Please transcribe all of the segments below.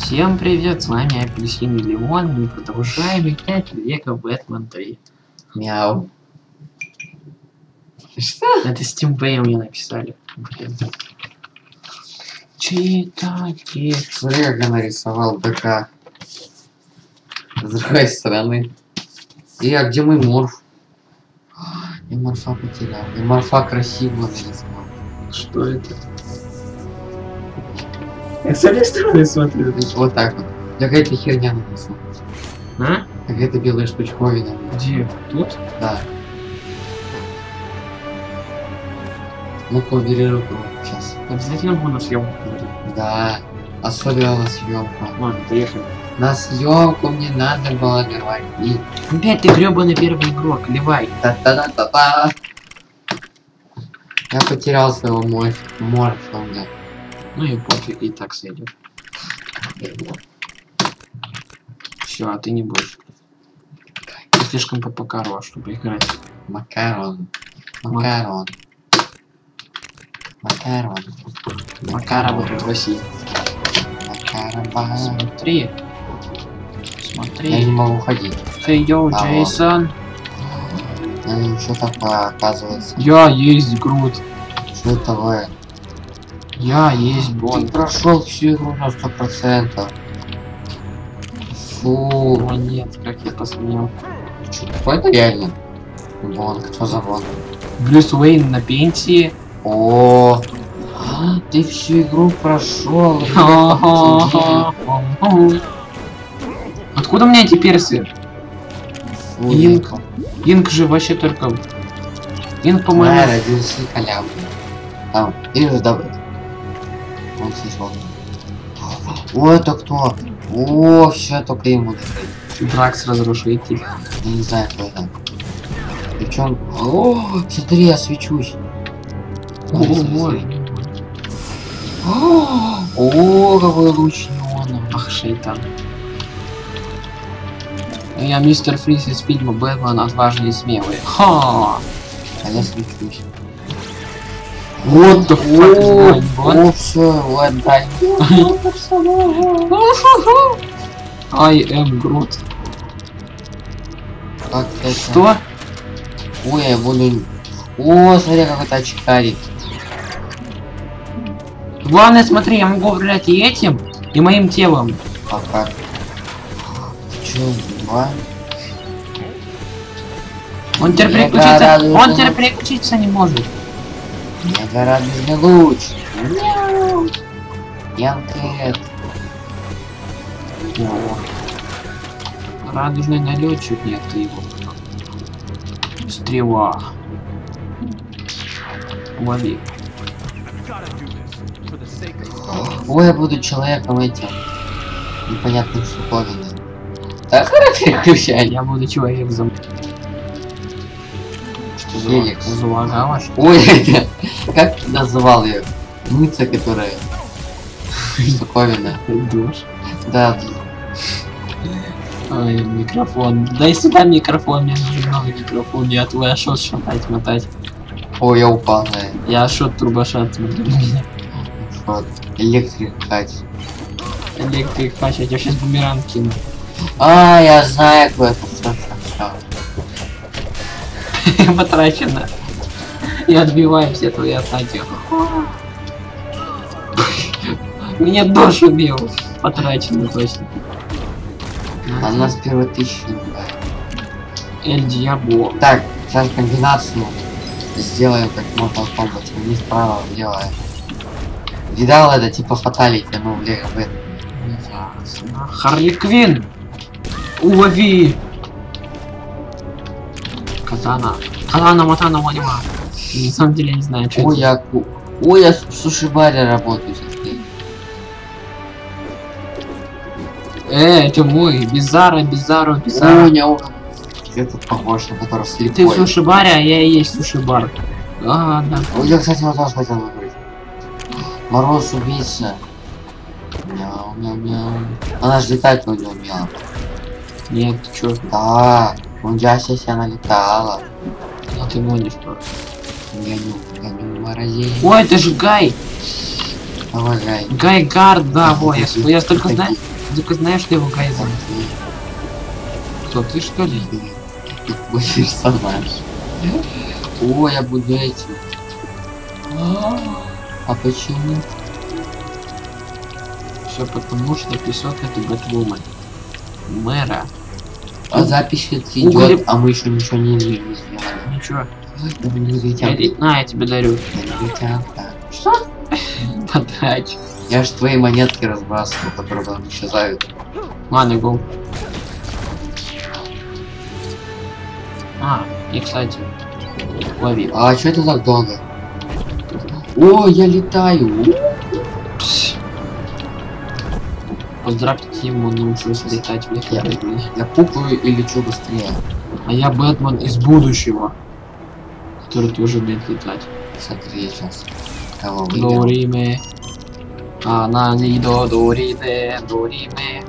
Всем привет, с вами Апельсин и Лимон, мы продолжаем играть в Лего Бэтмен 3. Мяу. Что? Это Steam Bay мне написали. Блин. Читайте. Смотри, как я нарисовал БК. С другой стороны. А где мой морф? Я морфа потерял. Я морфа красиво нарисовал. Что это? Я с этой стороны смотрю. Вот так вот. Какая-то херня написана. А? Какая-то белая штучковина. Где? Тут? Да. Ну-ка, убери руку. Сейчас. Обязательно буду на съемку говорить. Да. Особенно на съемку. Ладно, поехали. На съемку мне надо было говорить. Опять ты гребаный первый игрок, ливай. Та-та-та-та-та. Я потерял своего морфа. Ну и пофиг, и так сойдет. Все, а ты не будешь. Ты слишком попокарова, чтобы играть. Макарон. Макарон. Макарон. Макарова тут в России. Макарон. Смотри. Я не Смотри. могу ходить. Hey, yo, А, Джейсон. Что такое, оказывается? Я есть Грут. Что это такое? Я есть Ты Бонд. прошел всю игру на 100%. Фу. О нет, как я посмел. Что, какой-то реально? Бонд, кто за Бонд? Брюс Уэйн на пенсии. О, ты всю игру прошел. Откуда у меня эти персы? Фу, Инк. Инк же вообще только... Инк, Я по-моему... родился халявой. Там, или же добрый. Он слышал. О, это кто? О, все только ему дают. Дракс разрушитель. Я не знаю, кто это. Причем. О, смотри, я свечусь. О, мой. О, какой луч неона. Ах, шейтан. Я мистер Фриз из фильма «Бэтмен. Отважный и смелый». Ха! А я свечусь. Вот the fuck is going on? О, все, вот, дай. I am Groot. Как это? Что? Ой, я буду... О, смотри, какой-то очкарик. Главное, смотри, я могу управлять и этим, и моим телом. А как? Чё, два? Он теперь Я переключиться, радуюсь, он что- теперь переключиться не может. Это радужный луч. Мяу. Янкет. Радужный налетчик, нет, ты его. Стрела. Лови. Ой, я буду человеком этим. Непонятным штуковиной. Так, хорошо, переключай. Я буду человек за... Что за Феникс. залагала, что Ой, это... Как ты называл ее? Мыца, которая... Штуковина. ли? Душ. Да. Ой, микрофон. Дай сюда микрофон, мне нужен новый микрофон. Я твой ашот шатать, мотать. Ой, я упал на это. Я ашот трубашат, смотри на меня. Вот. Электрик хач. Электрик хач, я тебя сейчас бумеранг кину. А, я знаю, кто это. Всё. Потрачено. И отбиваем все твои атаки. Меня дождь убил. Потрачено точно. А у нас первый 1000. Эль Диабло. Так, сейчас комбинацию сделаем как Mortal Kombat. Вниз, вправо, влево. Видал это типа фаталити, ну в Лего Бэтмен. Ясно. Харли Квин. Улови. Катана. Катана, матана, валива. На самом деле я не знаю, что Ой, это. Ой, я в суши-баре работаю сейчас. Это мой. Бизарро, Бизарро, Ой, Бизарро. я тут похож на который Ты в слепой. суши-баре, а я и есть суши-бар. А, да. Ой, я, кстати, вот тоже хотел выбрать. Мороз убийца. Мяу, мяу, мяу. Она же летать вроде умела. Нет, ты чё? Да, у Джаси она летала. А ты гонишь просто. Я не в морозе. Ой, это же Гай! Давай. Гайгард, да, во, я только знаю, что его Гай зовут. Кто, ты что ли? Твой персонаж. О, я буду этим. А почему? Все потому, что песок это Бэтвумен. Мэра. А запись идет, а мы еще ничего не сделали. Ничего. На, я тебе дарю. Что? Потрачь. Я ж твои монетки разбрасывал, которые потом исчезают. Ладно, го. И кстати, лови. А что это так долго? О, я летаю. Поздравьте ему, научился летать в лету. Я пукаю и лечу быстрее. А я Бэтмен из будущего, который тоже умеет летать. Смотри, сейчас. Кого выиграл? Дориме. Дориме.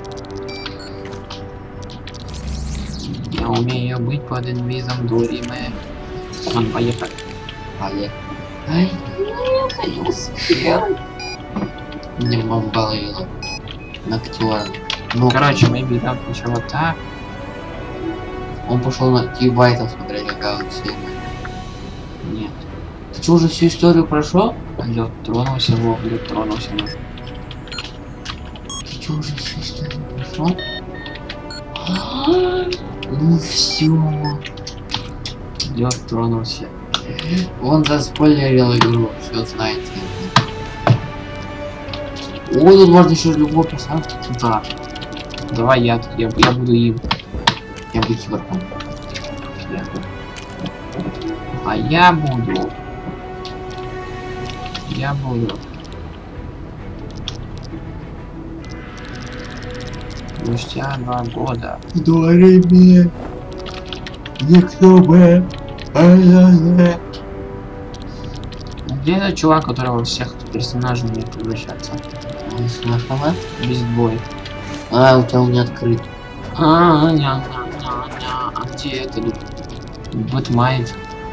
Я умею быть под инвизом Дориме. Ладно, поехали. Ай, нет, я не успел. Мне мама баловила. Ноктюар. Ну, короче, мы берем сначала так. Он пошел на Тибайтов смотреть, какая он сильная. Нет. Ты что, уже всю историю прошел? Лед тронулся, лед тронулся. Ты что, уже всю историю прошел? Ну все. Лед тронулся. Он заспойлерил игру, все знаете. О, тут можно еще любого персонажа. Да. Давай я буду им. Я буду киборгом. А я буду. Спустя 2 года. Дориме. Никто бы. Где этот чувак, которого всех персонажей не превращаться? Безбой. А, у тебя он не открыт. А где это? Бэтмайт.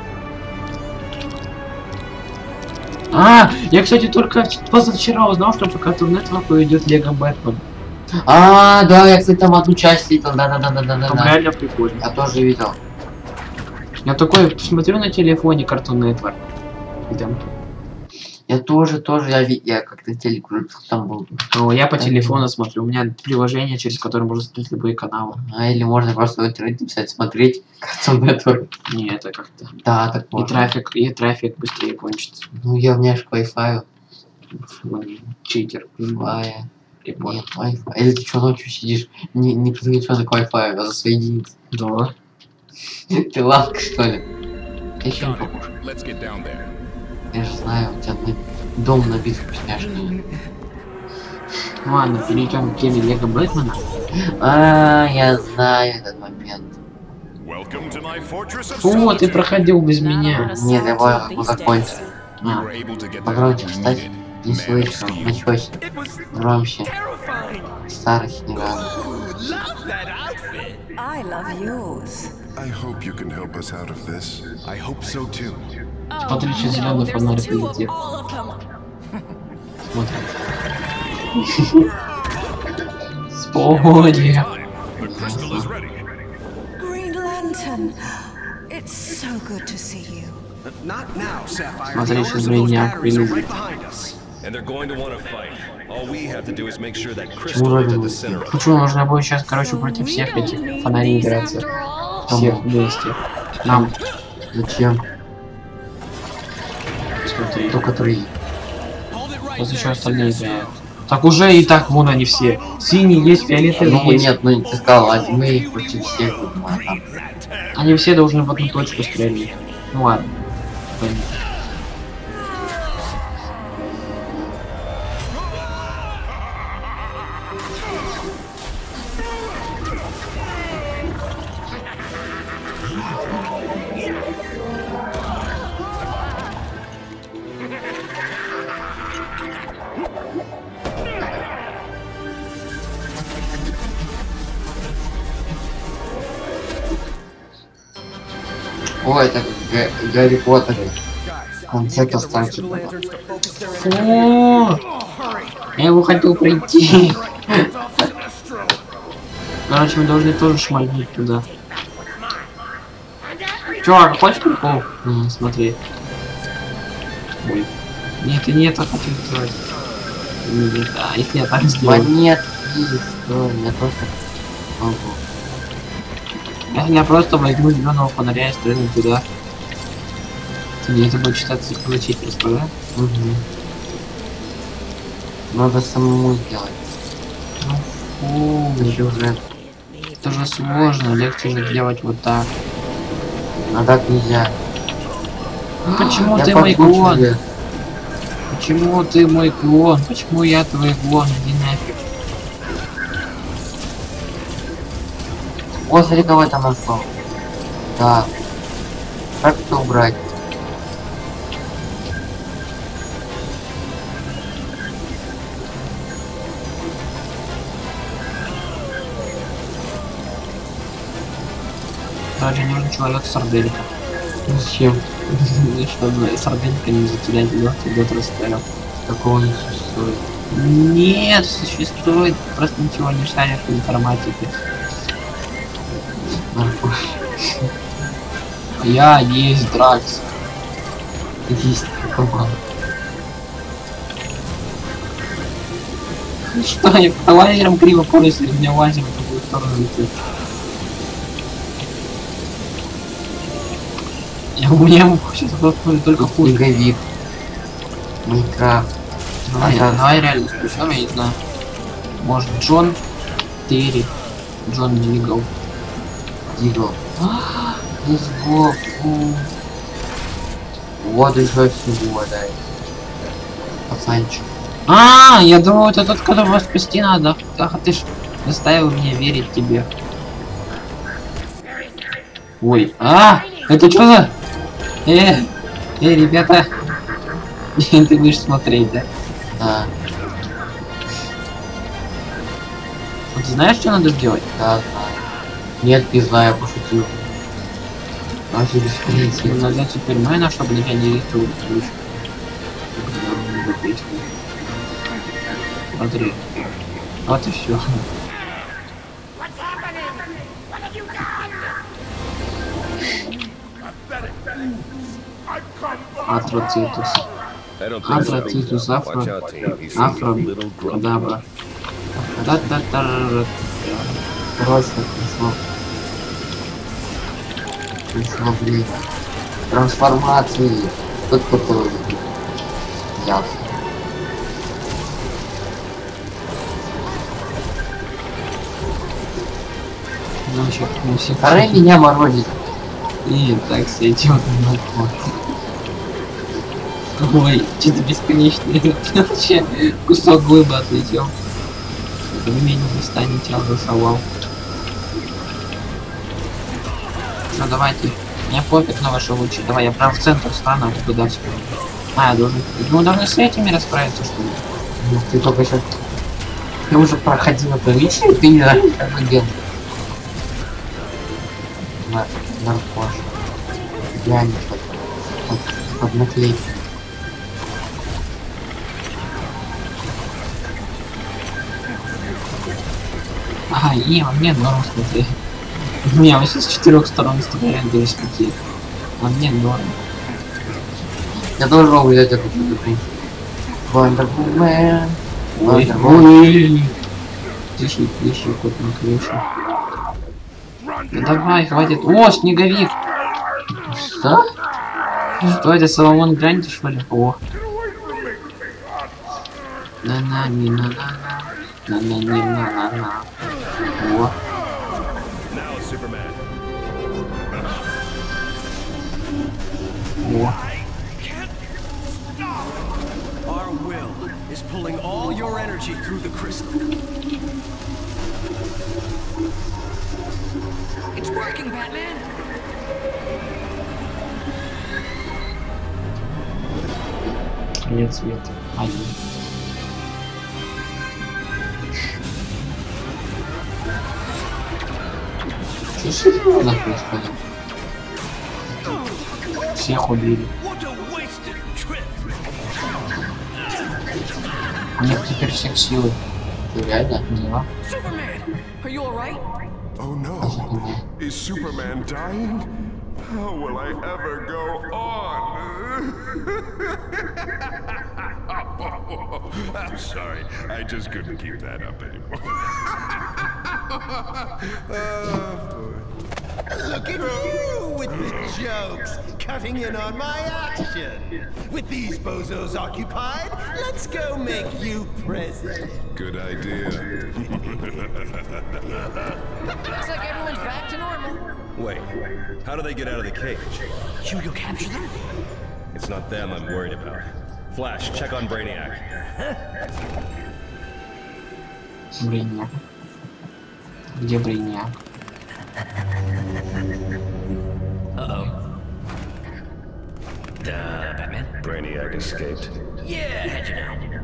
Я, кстати, только позавчера узнал, что по Cartoon Network идет Лего Бэтмен. А, да, я, кстати, там одну часть видел, да. Там реально прикольно. Я тоже видел. Я такой смотрю на телефоне Cartoon Network. И там... Я тоже, я как-то телек включил, там был. Я по телефону смотрю, у меня приложение, через которое можно смотреть любые каналы. Или можно просто в интернете писать, смотреть Cartoon Network. Не, это как-то... Да, так можно. И трафик быстрее кончится. Ну, я у меня же к Wi-Fi. Читер. Wi-Fi. Нет, Wi-Fi. Или ты что, ночью сидишь, не подключен к Wi-Fi, а засоединиться? Да. Ты лавка, что ли? Ты еще не похож. Я же знаю, у тебя дом набит вкусняшками. Ладно, перейдем к теме Лего Бэтмена. Я знаю этот момент. О, ты проходил без меня. Нет, давай его закончим. Погромче, кстати. Не слышно. Началось. Громче. Старость не рано. Смотри, что зеленый фонарь прилетел. Смотри. Спойлер. Смотри, сейчас меня прилетит. Почему нужно будет сейчас, короче, против всех этих фонарей играться? Всех вместе. Нам. Зачем? Смотри. Только 3. Вот еще остальные играют. Так уже и так вон они все. Синий есть, фиолетовый ну, есть. Нет, ну ты сказал, мы против всех будем, а там. Они все должны в одну точку стрелять. Ну ладно. О, это Гарри Поттер. В конце то станет. Я его хотел пройти. Короче, мы должны тоже шмальнуть туда. Чувак, хочешь прикол? Смотри. Ой. Нет, нет, я хочу сделать. Нет, а если я так сделаю? Нет, что? Я просто могу. Если я просто возьму зеленого фонаря и стрельну туда. То мне это будет считаться зачитываться, да? Угу. Надо самому сделать. Ну фу, уже. это же сложно, легче же делать вот так. А так нельзя. Почему Я ты мой клон? тебе. Почему ты мой клон? Почему я твой клон? Иди нафиг. О, смотри, кого я там нашел. Да. Как это убрать? Даже нужен человек с орденьком. Зачем? Чтобы сарделька не затерять легкий год расстрелов. Такого не существует. Нет, существует. Просто ничего не шаришь в информатике. Я есть Дракс. Есть команда. Что, я по лазерам криво пользуюсь, или меня лазер в другую сторону летит? У меня сейчас только хуже. Снеговик. Майнкрафт. Давай реально спущем, я не знаю. Может Джон Терри. Джон Дигл. Дигл. Лесбо. Вот еще всего, да. Пацанчик. Я думал, это тот, которого спасти надо. Ах, ты ж заставил меня верить тебе. Ой, это что за... ребята. Ты будешь смотреть, да? Да. А ты знаешь, что надо сделать? Да, знаю. Нет, не знаю, я пошутил. Вообще бесполезно. Надо Супермена, чтобы меня не летел ключ. Смотри. Вот и все. Атроцитус. Атроцитус, афро, кадабра. Просто пришло время. Трансформации. Тут который ясно. Ну, еще не все. Пора меня морозить. И так сойдет на ход. Ой, что-то бесконечное. Вообще кусок глыбы отлетел. Вы меня не достанете, я голосовал. Ну давайте. Мне пофиг на ваши лучи. Давай, я прям в центр стану, туда все. Я должен. Мы должны с этими расправиться, что ли? Ну, ты только сейчас. Ты уже проходил это миссию, ты не знаешь, как делать. Наркош. Я не под наклейкой. Мне норм, смотри. Меня вообще с 4 сторон стреляет до 5. Мне норм. Я должен был взять эту штуку. Wonderful Man. Ой. Тихий кот на крыше. Да давай, хватит. О, снеговик! Что? Что это, Соломон Гранди, что ли? О. На-на-на-на-на. О. О. Our will is pulling all your energy through the crystal. It's working, Batman. Нет света. Один. Что сегодня происходит? Всех убили. них теперь всех силы. Ты реально? Да. Superman, are you all right? Oh no. Is Superman dying? How will I ever go on? I'm sorry. I just couldn't keep that up anymore. Look at you with the jokes, cutting in on my action. With these bozos occupied, let's go make you president. Good idea. Looks like everyone's back to normal. Wait, how do they get out of the cage? Should we go capture them? It's not them I'm worried about. Flash, check on Brainiac. Брейняк. Где Брейняк? Uh-oh. Batman? Brainiac escaped. Yeah, how'd you know?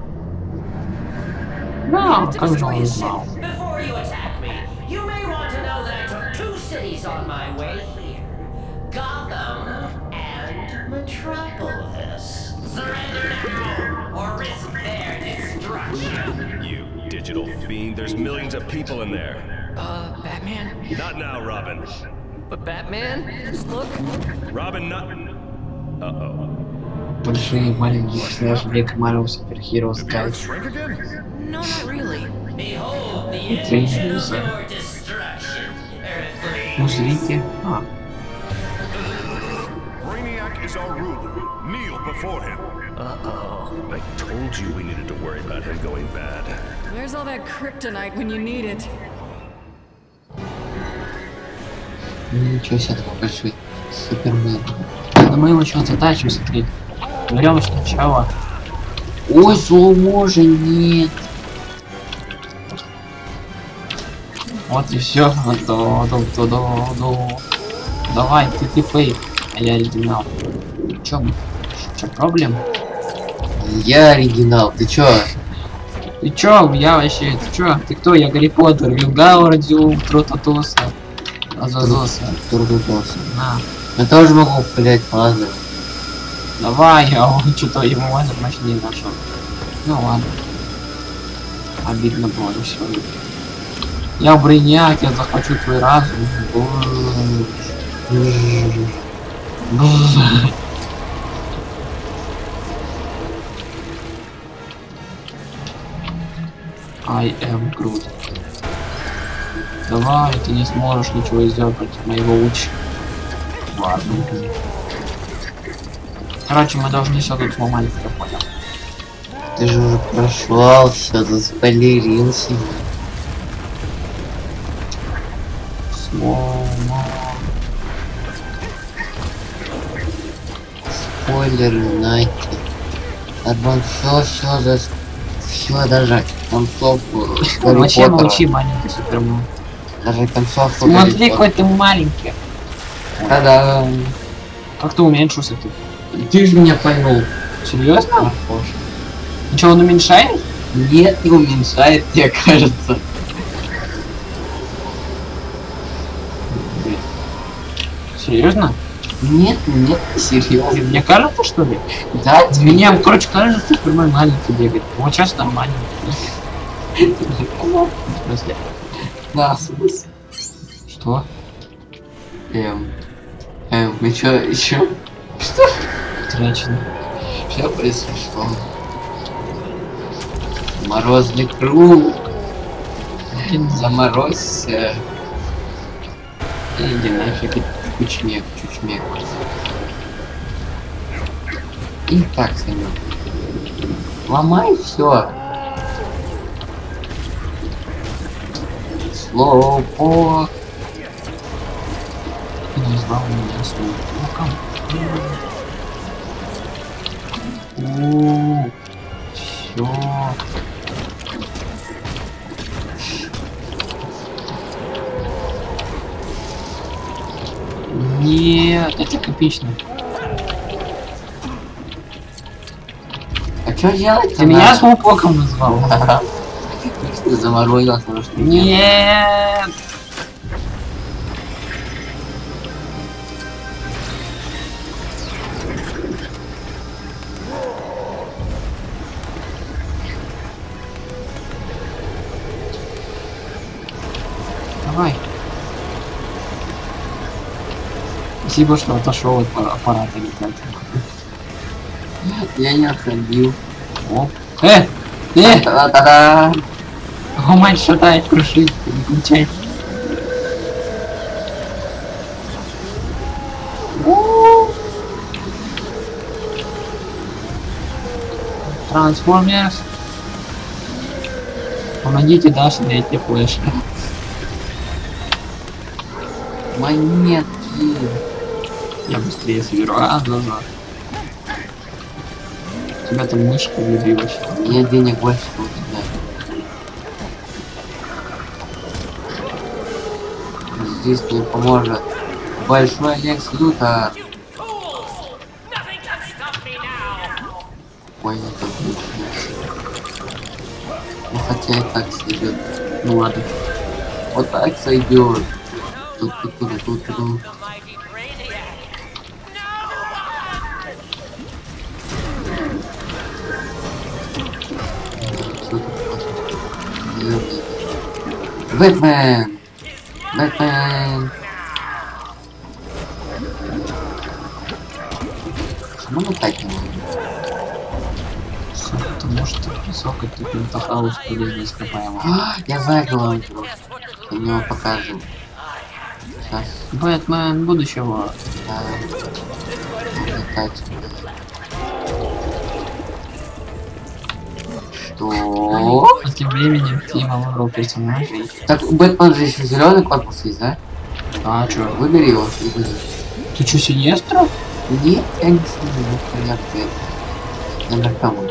Ну, как же он знал? Before you attack me, you may want to know that I took 2 cities on my way here. Gotham and Metropolis. Surrender now, or risk their destruction. You digital fiend, there's millions of people in there. Batman? Not now, Robin. But Batman? Just look. Robin, not... Uh-oh. Большие маленькие slash Black Marvel Super Heroes Did the Earth Guys. shrink again? No, not really. Behold the Three engine of years. your destruction, Earthling. Ну, зрите. А, Brainiac is our ruler. Kneel before him. Uh-oh. I told you we needed to worry about him going bad. Where's all that kryptonite when you need it? Ничего себе, такой большой Супермен. да мы его сейчас затащим, смотри. Берем сначала. Ой, зломо же нет. Вот и все. Давай, ты фейк. А я оригинал. Чё проблем? Я оригинал, ты чё? Ты чё? Я вообще, ты чё? Ты кто? Я Гарри Поттер, Вилгау, Радиум, Трототоса, Азазоса. Турдутоса. На, Я тоже могу пылять лазер. давай, а он что-то ему лазер мощнее нашел. Ну ладно. Обидно было, ну все. Я Брейняк, я захвачу твой разум. I am Groot. Давай, ты не сможешь ничего сделать против моего луча. Ладно. Короче, мы должны все тут сломать, я понял. Ты же уже прошел все, заспойлерился. Слома. Спойлер, знаете. Арбан все даже концовку Гарри Вообще Поттера. молчи, маленький Супермен. Даже концовку Смотри, Гарри какой ты маленький. Поттера. Да-да. Как ты уменьшился ты? Ты же меня поймал. Серьезно? Похож. Ничего, он уменьшает? Нет, не уменьшает, мне кажется. Серьезно? Нет, нет, серьезно. Мне кажется, что ли? Да, Мне, короче, кажется, что Супермен маленький бегает. Вот сейчас там маленький. В смысле? да, смысл. Что? Мы чё, еще? Что? Тречено. Все произошло. Морозный круг. Заморозься. Иди нафиг, чучмек. И так, Санек. Ломай все. Слоупок. Ты назвал меня слоупоком. Все. Нет, это эпично. А что делать? Ты меня слоупоком назвал? Ты заморозился, потому что Нет. Давай. Спасибо, что отошел от аппарата летать. Я не отходил. Оп. Та-да-да-да. О, мать шатает, крушит, не включай. Трансформерс. Помогите Даше найти флеш. Монетки. Я быстрее соберу. Да. У тебя там мышка влюбилась. Нет денег больше, чем у тебя. Здесь мне поможет большой Лекс Лютер. Ой, это отлично. Ну хотя и так сойдет. Ну ладно. Вот так сойдет. Тут. Бэтмен! Бэтмен! Почему летать не можем? Потому что песок это пентахаус полезно ископаемый. Я знаю, кого он играл. Я его покажем. Сейчас. Бэтмен будущего. Да. Летать. Что? А тем временем Тима выбрал персонажей. Так, у Бэтмена же еще зеленый корпус есть, да? А чё? Выбери его и выбери. Ты чё, Синестра? Нет, я не знаю, понятно. Я на камеру.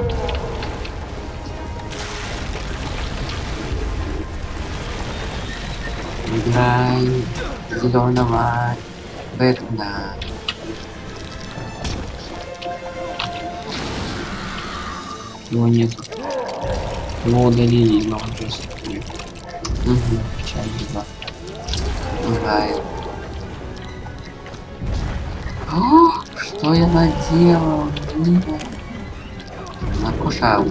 Играй зеленого Бэтмена. Его нету. Его удалили, но он же печаль, да. Играй. О, что я наделал? Накушал.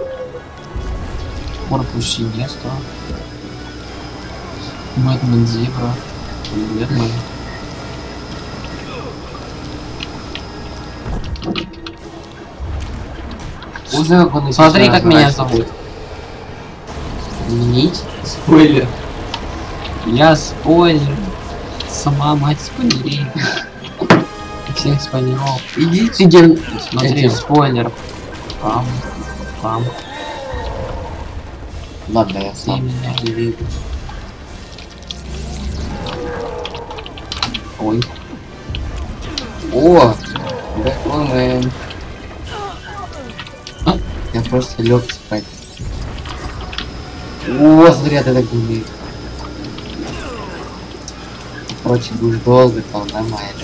Корпус Синестра. Бэтмен Зебра. Бэтмен. Смотри, как меня зовут. Изменить? Спойлер. Я спойлер. Сама мать спойлерей. Всех спойлеров. Идите, ген... Смотри, спойлер. Пам. Ладно, я Ты сам. меня не видишь. Ой. О! Бэтмен. Я просто лег спать. О, смотри, ты так умеешь. Короче, будешь долго, там нормально.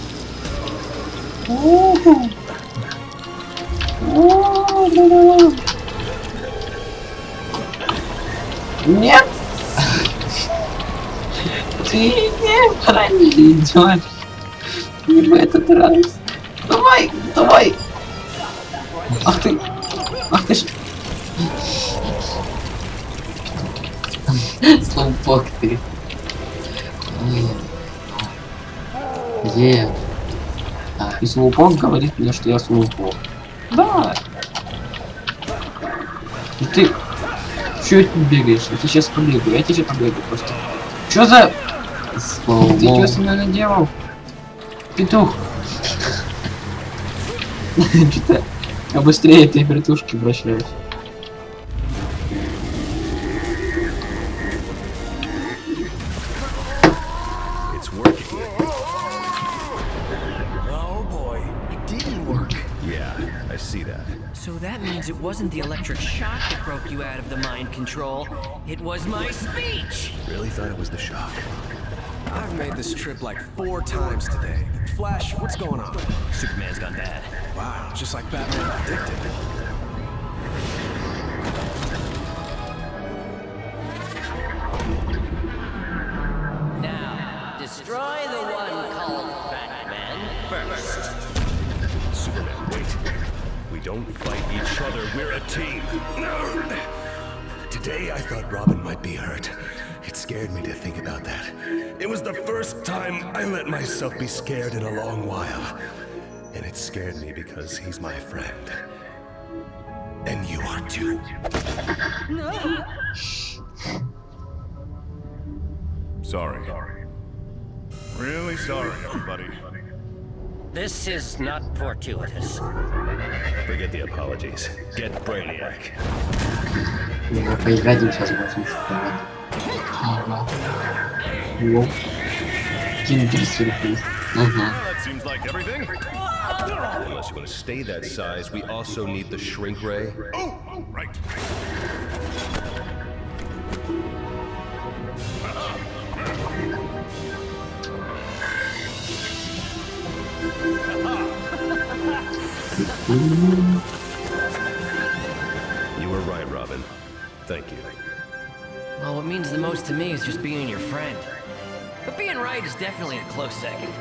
Нет! Ты не правильно идешь. Не в этот раз. Давай! Ах ты ж. Слупок ты. Где? И Слупок говорит мне, что я Слупок. Да. И ты... Чё ты бегаешь? Я тебе сейчас побегаю. Я тебе сейчас побегаю просто. Чё за... Ты чё со мной наделал? Петух. Что-то... Я быстрее этой вертушки вращаюсь. Oh boy, it didn't work. Yeah, I see that. So that means it wasn't the electric shock that broke you out of the mind control. It was my speech! Really thought it was the shock. I've made this trip like 4 times today. Flash, what's going on? Superman's gone bad. Wow, just like Batman predicted. Now, destroy the one called Batman. First. Superman, wait. We don't fight each other, we're a team. No. Today I thought Robin might be hurt. It scared me to think about that. It was the first time I let myself be scared in a long while. And it scared me because he's my friend. And you are too. Sorry. Really sorry, everybody. This is not fortuitous. Forget the apologies. Get Brainiac. Ну, поиграем сейчас можем сказать. Ага. Во. Киндер-сюрприз. Ага. That seems like everything. Unless you want to stay that size, we also need the shrink ray. Oh, right. You were right, Robin. Thank you. Well, what means the most to me is just being your friend. But being right is definitely a close second.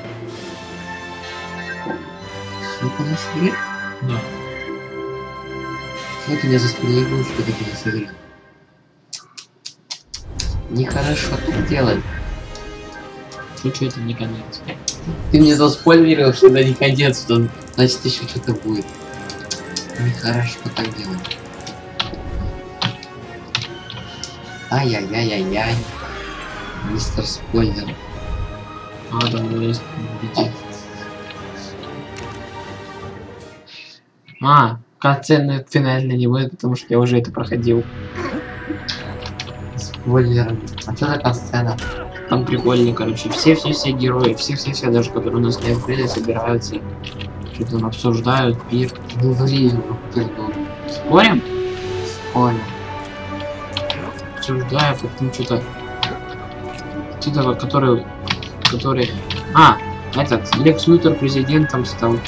Что-то на себе? Да. Что ты меня заспойлерил, что ты не сыграл? Нехорошо так делать. Чуть-чуть это не конец. Ты мне заспойлерил, что это не конец, что значит еще что-то будет. Нехорошо так делать. Ай-яй-яй-яй-яй. Мистер Спойлер. А, там есть видите. А, катсцены финально не будет, потому что я уже это проходил. Спойлер. А что за катсцена? Там прикольно, короче. Все герои, все, даже которые у нас не открыли, собираются. Что-то там обсуждают, пир. Ну, время, пердон. Спорим? Спойлер. Обсуждают, там что-то... который... А, этот, Лекс Лютер президентом стал.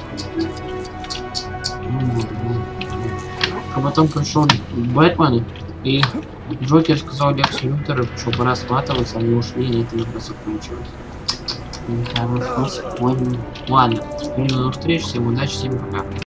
А потом пришел Бэтмен, и Джокер сказал Лексу Лютеру, что пора сматываться, они ушли, и это как раз закончилось. Хорошо, понял. Ладно, теперь до новых встреч, всем удачи, всем пока.